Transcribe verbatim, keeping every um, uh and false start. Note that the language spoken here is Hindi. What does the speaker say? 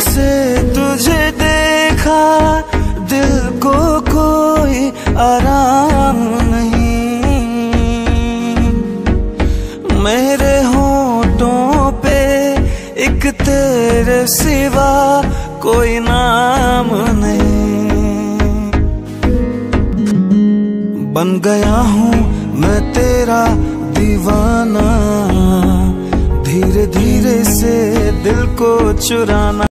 से तुझे देखा दिल को कोई आराम नहीं, मेरे होठों पे एक तेरे सिवा कोई नाम नहीं। बन गया हूँ मैं तेरा दीवाना, धीरे धीरे से दिल को चुराना।